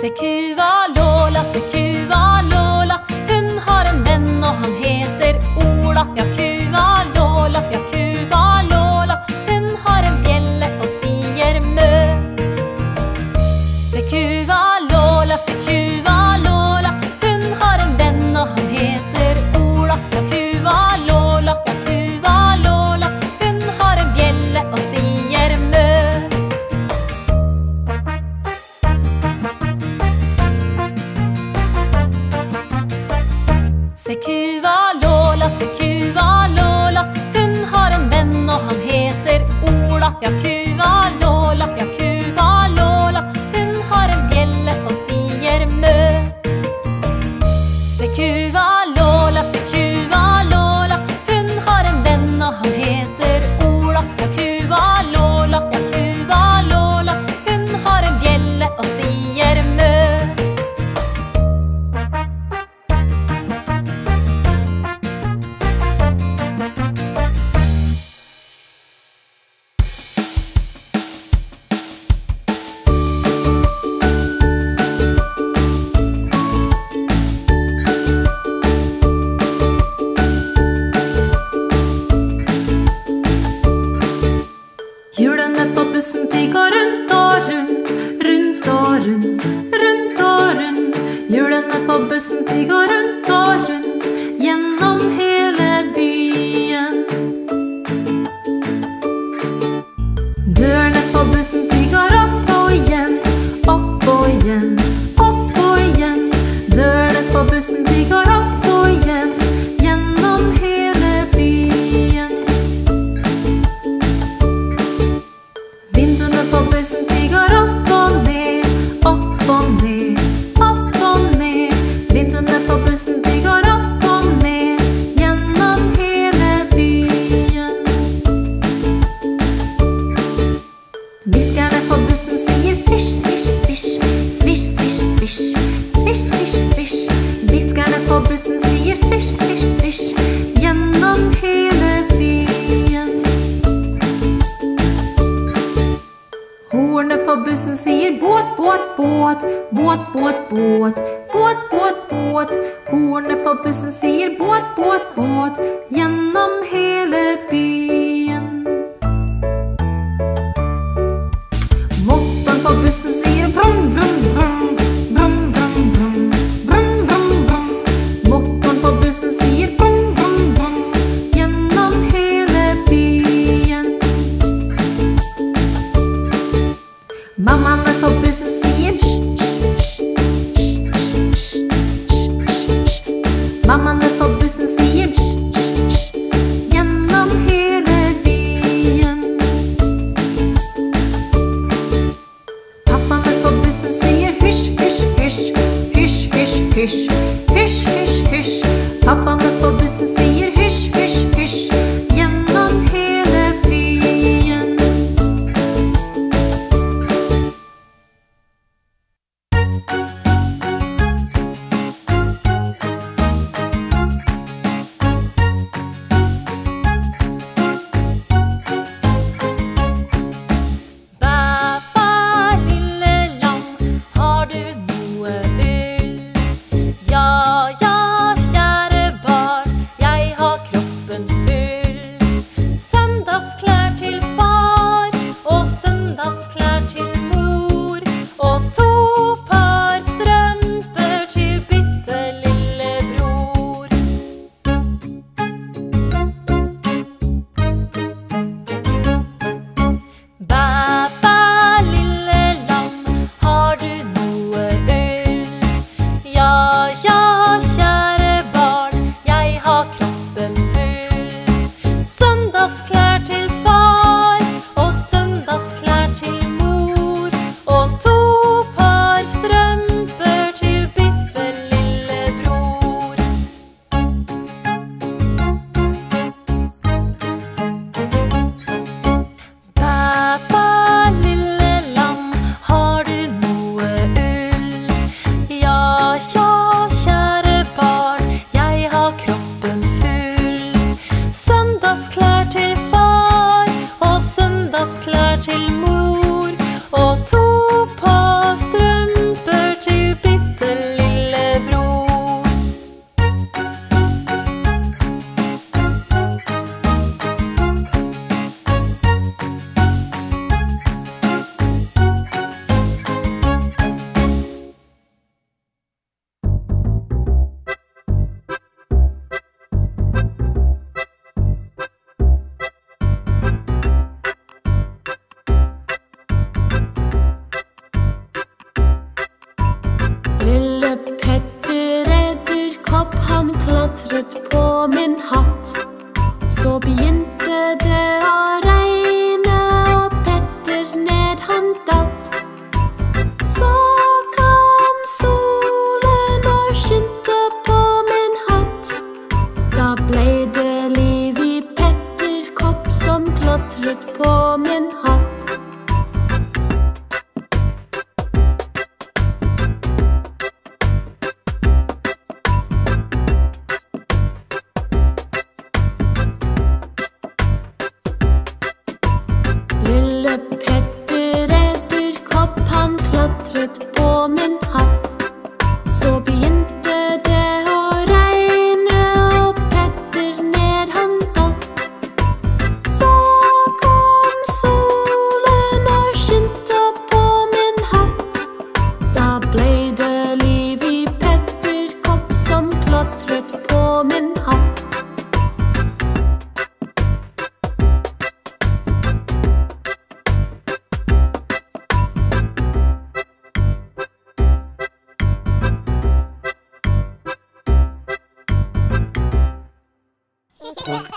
kua Lola, hun har en venn og han heter Ola. Ja, kua Lola, hun har en bjelle og sier mø. Se kua Lola, hun har en venn og han heter Ola. Ja, kua Lola, hun har en bjelle og sier mø. Se kua Lola, hun har en venn og han heter Ola. Ja, kua Lola, hun har en bjelle og sier mø. Se kua Lola, hun har en venn og han heter Ola. Ja, kua Lola, hun har en bjelle og sier mø. Hjulene på bussen de går rundt og rundt, rundt og rundt, rundt og rundt. Hjulene på bussen de går rundt og rundt, gjennom hele byen. Dørene på bussen de går opp og igjen, opp og igjen, opp og igjen. Dørene på bussen de går opp og igjen, gjennom hele byen. Vinduene på bussen de går opp og ned, opp og ned, opp og ned. Vinduene på bussen de går opp og ned, gjennom hele byen. Viskerne på bussen sier svisj, svisj, svisj, svisj, svisj, svisj, svisj, svisj, svisj. Viskerne på bussen sier svisj, svisj, svisj, gjennom hele byen. Hornet på bussen sier båt, båt, båt, båt, båt, båt, båt, båt, båt. Hornet på bussen sier båt, båt, båt, gjennom hele byen. Motoren på bussen sier brum, brum, brum, brum, brum, brum, brum, brum, brum. Motoren på bussen sier brum, brum, brum, gjennom hele byen. Mammaene på bussen sier hysj, hysj, hysj, hysj, hysj, hysj. Mammaene på bussen sier hysj, hysj, hysj, gjennom hele byen. Pappaene på bussen sier hysj, hysj, hysj, hysj, hysj, hysj, hysj, hysj, hysj. Pappaene på bussen sier hysj, hysj, hysj, gjennom hele byen. Bæ, lille lam, har du noe ull? Ja, ja,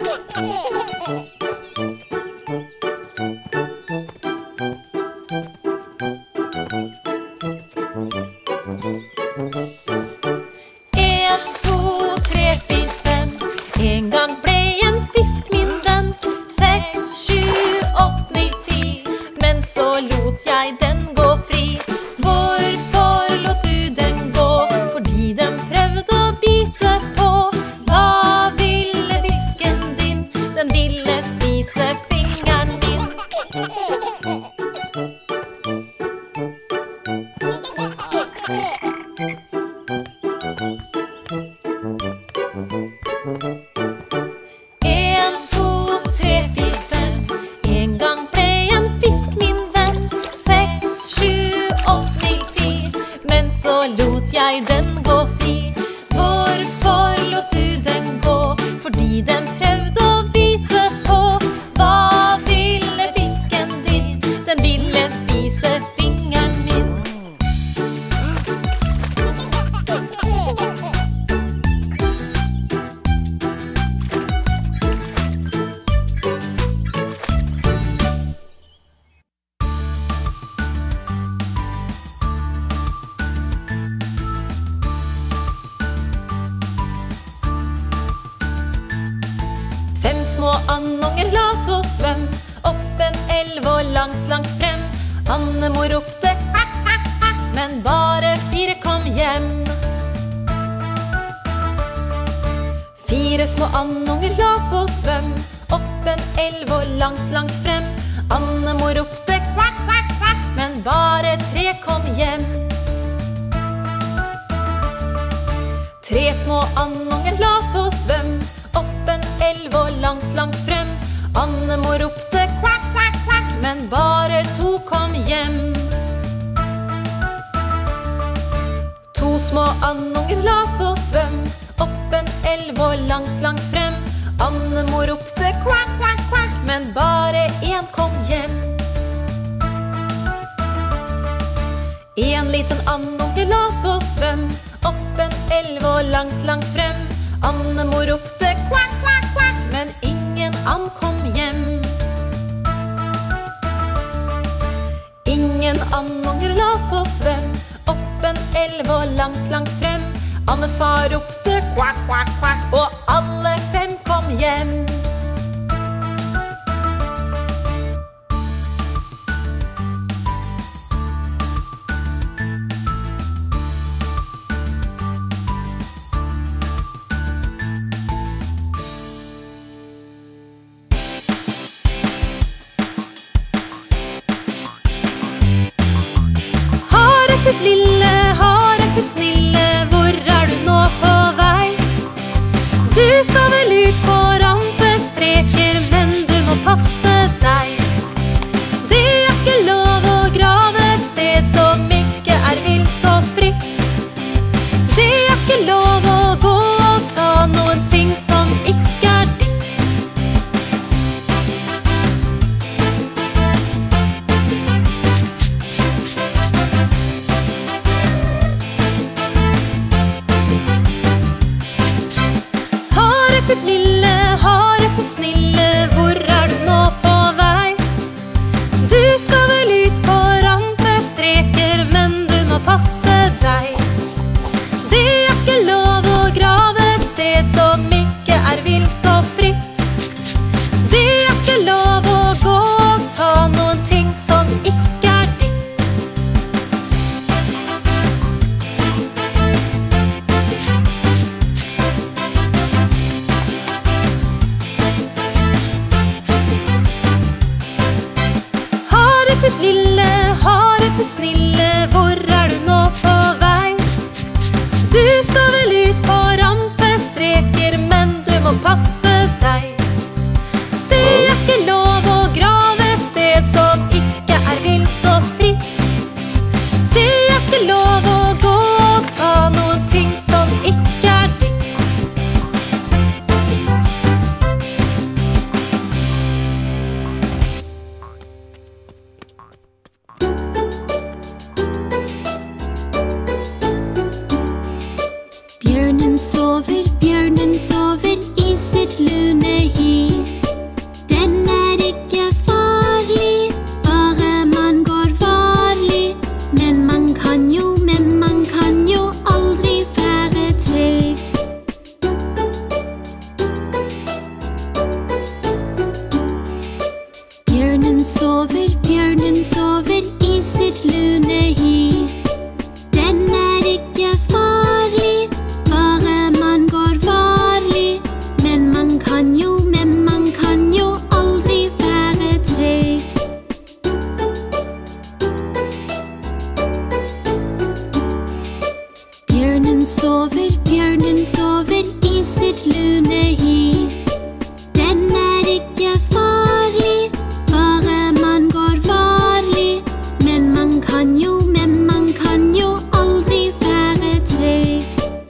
Små andonger la på svøm, opp en elv og langt, langt frem. Annemor ropte kvakk, kvakk, kvakk, men bare 4 kom hjem. 4 små andonger la på svøm, opp en elv og langt, langt frem. Annemor ropte kvakk, kvakk, kvakk, men bare 3 kom hjem. 3 små andonger la på svøm, opp en elv og langt, langt frem. Annemor ropte kvakk, kvakk, kvakk, men bare 2 kom hjem. 2 små andunger la på svøm, opp en elv og langt, langt frem. Annemor ropte kvakk, kvakk, kvakk, men bare 1 kom hjem. 1 liten andunge la på svøm, opp en elv og langt, langt frem. Annemor ropte kvakk, kvakk, kvakk, men ingen and kom hjem. Ingen andunger la på svøm, opp en elv og langt, langt frem. Andefar ropte kvakk, kvakk, kvakk, og alle 5 kom hjem. Harepuss snille, hvor du nå på vei? Du skal vel ut på rampestreker, men du må passe deg. Det ikke lov å grave et sted som ikke vilt og fritt. Det ikke lov å gå og ta noen ting som ikke ditt. Harepuss snille, hvor du nå på vei? Du skal vel ut på rampestreker, men du må passe deg. Det ikke lov å grave et sted som ikke vilt og fritt. Det ikke lov å gå og ta noen ting som ikke ditt. Harepuss snille, hvor du nå på vei? Du skal vel ut på rampestreker, men du må passe deg. Det ikke lov å grave et sted som ikke vilt og fritt. Det ikke lov å gå og ta noen ting som ikke ditt. Bjørnen sover i sitt sitt lune hi. Den ikke farlig, bare man går varlig. Men man kan jo aldri være trygg. Bjørnen sover i sitt lune hi. Den ikke farlig, bare man går varlig. Men man kan jo aldri være trygg. Bjørnen sover i sitt lune hi. Den ikke farlig, bare man går varlig. Men man kan jo aldri være trygg.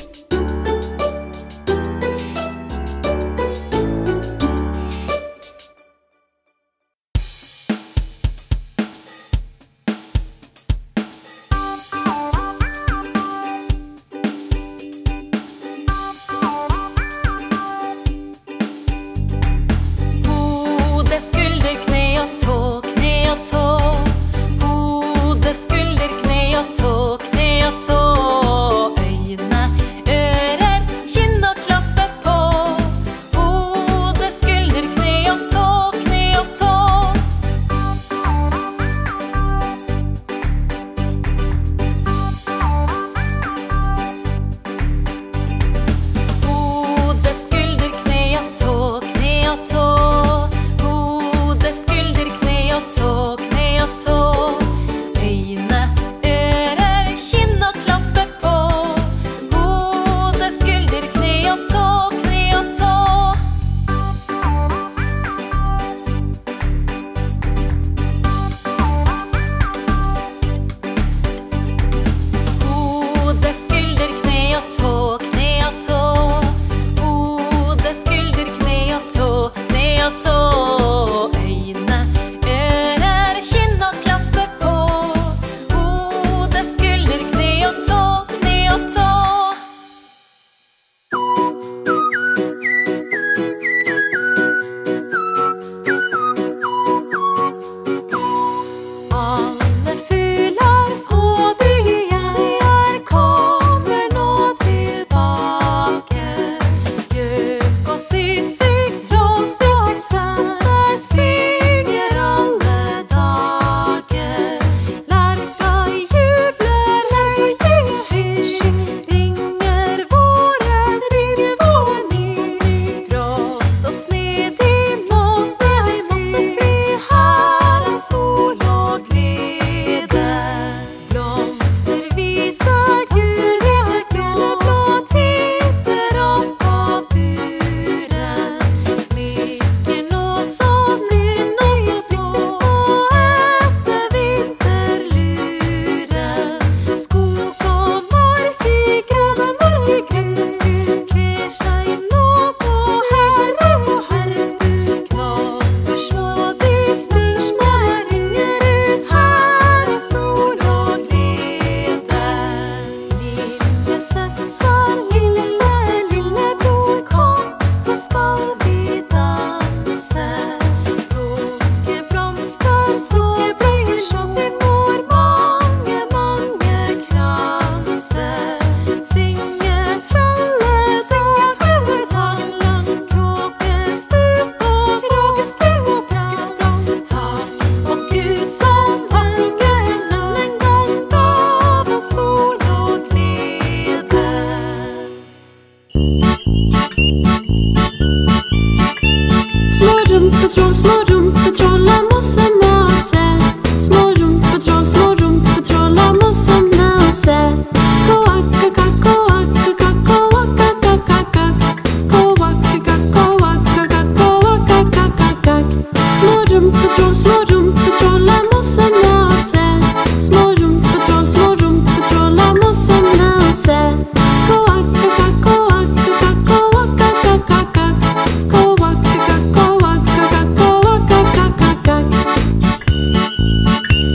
Hode, skulder, kne og tå, kne og tå. Hode, skulder, kne og tå, kne og tå. Øyne, ører, kinn og klappe på. Hode, skulder, kne og tå, kne og tå. Hode, skulder, kne og tå, kne og tå. Hode, skulder, kne og tå, kne og tå. Øyne, ører, kinn og klappe på. Hode, skulder, kne og tå, kne og tå. Hode, skulder, kne og tå, kne og tå. Hode, skulder, kne og tå, kne og tå. Øyne, ører, kinn og klappe på. Hode, skulder, kne og tå, kne og tå. Alle fugler, små de er, kommer nå tilbake. Gjøk og sysik, trost og stær, synger alle dager. Lerka jubler høy, ringer våren ny. Frost og sne, de måtte fly, her er sol og glede. Blomster hvite, gule, blå, titter opp av buren. Nikker nå som bitte små etter vinterluren. Skog og mark i skur, kler seg nå på herres bur. Knopper små, de springer ut, her er sol og glede. Lillesøster, lillebror, kom, så skal vi danse. Plukke blomster, så til vår mange kranser. Synge tralle, lang, kråkestup og sprang. Takk og Gud som en gang gav oss sol og glede. Små rumpetroll, la mosse mase. Små rumpetroll, la mosse mase. Koakakak, koakakak, koakakakakak. Koakakak, koakakak, koakakakakak. Små rumpetroll, la mosse mase. Små rumpetroll, la mosse mase. Koakakak, koakakak, koakakakakak. Koakakak, koakakak, koakakakakak.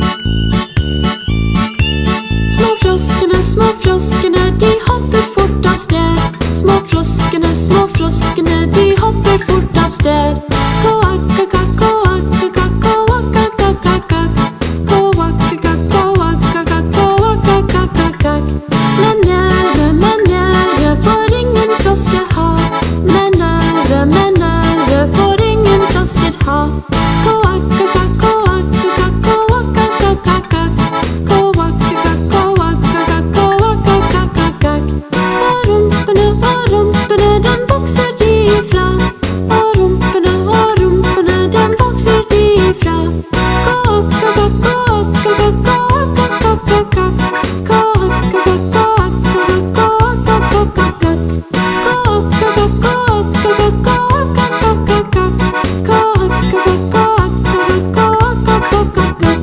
Små froskene, de hopper fort av sted. Små froskene, de hopper fort av sted. Koakakak, koakakak, koakakakakak. Koakakak, koakakak, koakakakakak. Men Njære får ingen frosker ha. Men Njære får ingen frosker ha. Koakakak, koakakak, koakakakakak. Koakakak, koakakak, koakakakakak. Og rumpene, den vokser de ifra. Og rumpene, den vokser de ifra. Koakakak, koakakak, koakakakakak. Koakakak, koakakak, koakakakakak. Koakakak, koakakak, koakakakakak. Koakakak, koakakak, koakakakakak.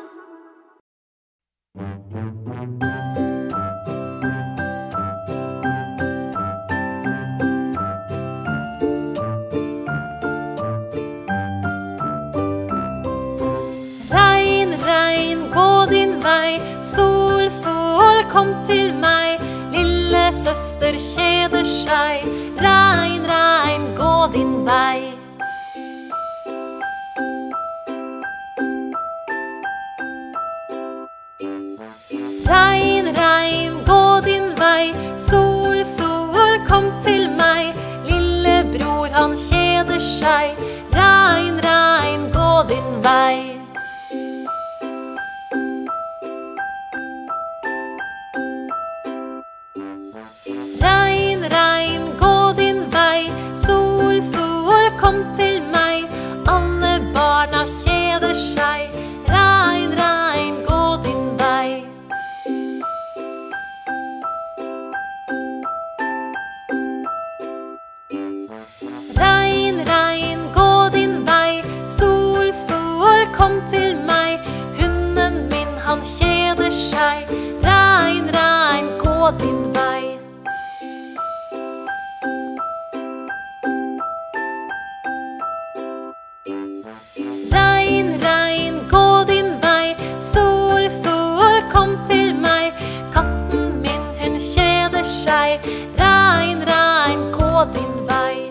Regn, gå din vei. Sol, kom til meg. Lille søster kjeder seg. Regn, gå din vei. Regn, gå din vei. Sol, kom til meg. Lillebror, han kjeder seg. Regn, gå din vei. Regn, gå din vei. Sol, kom til meg. Alle barna kjeder seg. Regn, gå din vei. Regn, gå din vei. Sol, kom til meg. Hunden min, han kjeder seg. Regn, gå din vei. Regn, gå din vei. Sol, kom til meg. Katten min, hun kjeder seg. Regn, gå din vei.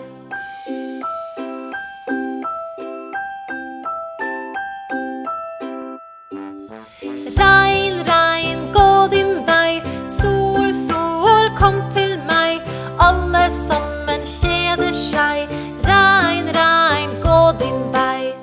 Regn, gå din vei. Sol, kom til meg. Alle sammen kjeder seg. Regn, gå din vei.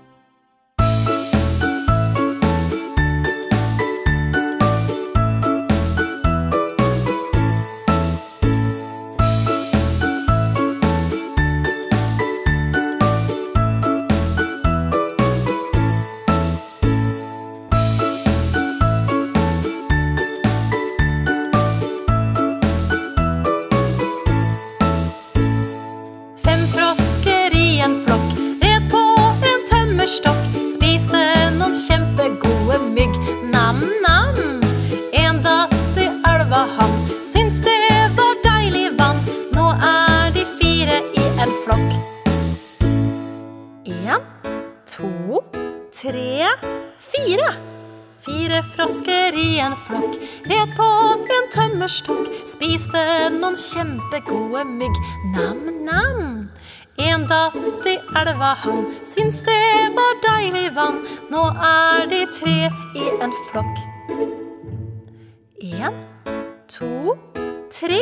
Spiste noen kjempegode mygg. Nam. En datt i elva han. Syns det var deilig vann. Nå er de 4 i en flokk. 1, 2, 3, 4. 4 frosker i en flokk. Red på en tømmerstokk. Spiste noen kjempegode mygg. Nam. En datt i elva han. Syns det var deilig vann. Nå er de 3 i en flokk. 1, 2, 3.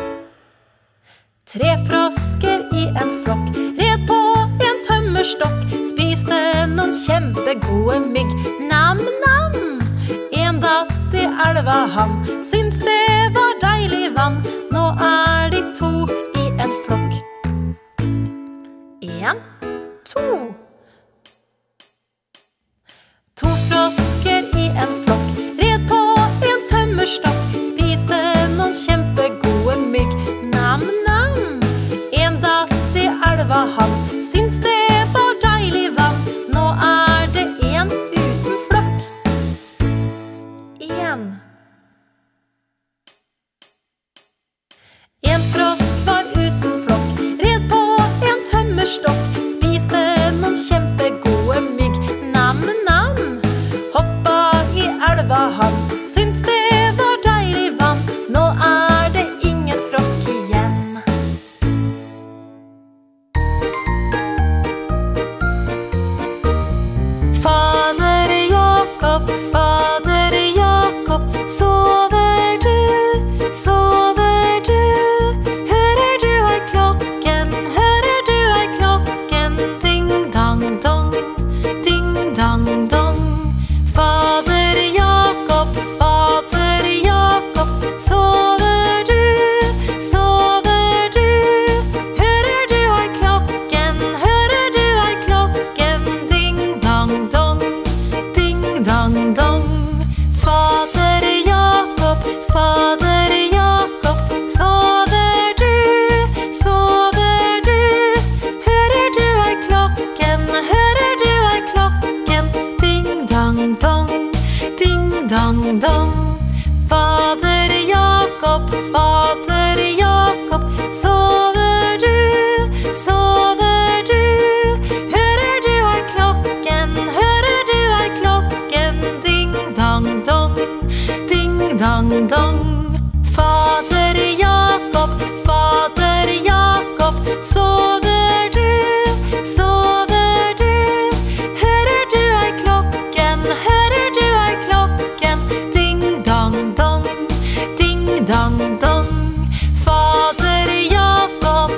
3 frosker i en flokk. Red på en tømmerstokk. Spiste noen kjempegode mygg. Nam. En datt i elva han. Syns det var deilig vann. Nå er de 2 i en flokk. 1, 2. 2 frosker i en flokk. Red på en tømmerstokk. Spiste noen kjempegode mygg. Nam. En datt i elva han. Syns det var deilig vann. Nå er det 1 uten flokk. 1. Jakob, fader Jakob, sover du, sover du? Hører du er klokken, hører du er klokken? Ding dang dong, ding dang dong. Fader Jakob, sover du, sover du? Hører du er klokken, hører du er klokken? Ding dang dong, ding dang dong. Fader Jakob,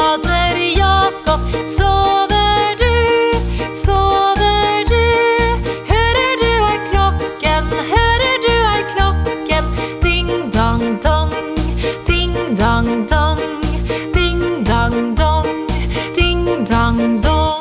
sover du, sover du? Hører du er klokken, hører du er klokken? Ding dang dong, ding dang dong, ding dang dong, ding dang dong.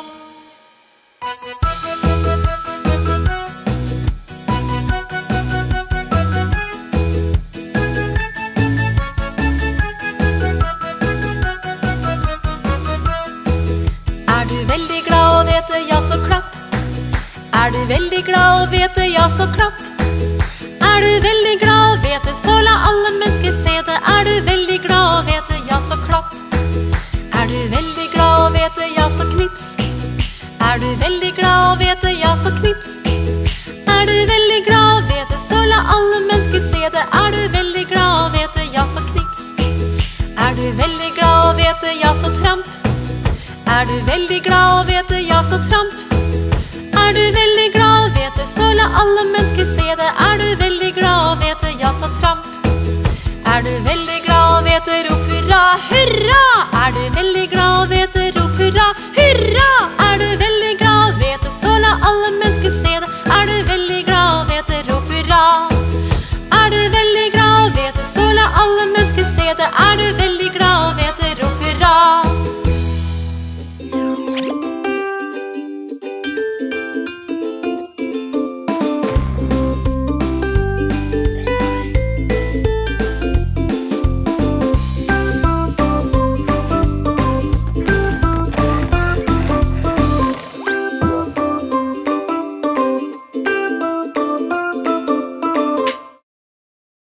Er du veldig glad og vet det, ja så klapp. Er du veldig glad og vet det, ja så klapp. Er du veldig glad og vet det, så la alle mennesker se det. Er du veldig glad og vet det, ja så klapp. Er du veldig glad og vet det, ja så knips. Er du veldig glad og vet det, ja så knips. Er du veldig glad og vet det, så la alle mennesker se det. Er du veldig glad og vet det, ja så knips. Er du veldig glad og vet det, ja så tramp. Er du veldig glad og vet det, ja så tramp. Er du veldig glad og vet det, så la alle mennesker se det. Er du veldig glad og vet det, ja så tramp. Er du veldig glad og vet det, rop hurra, hurra. Er du veldig glad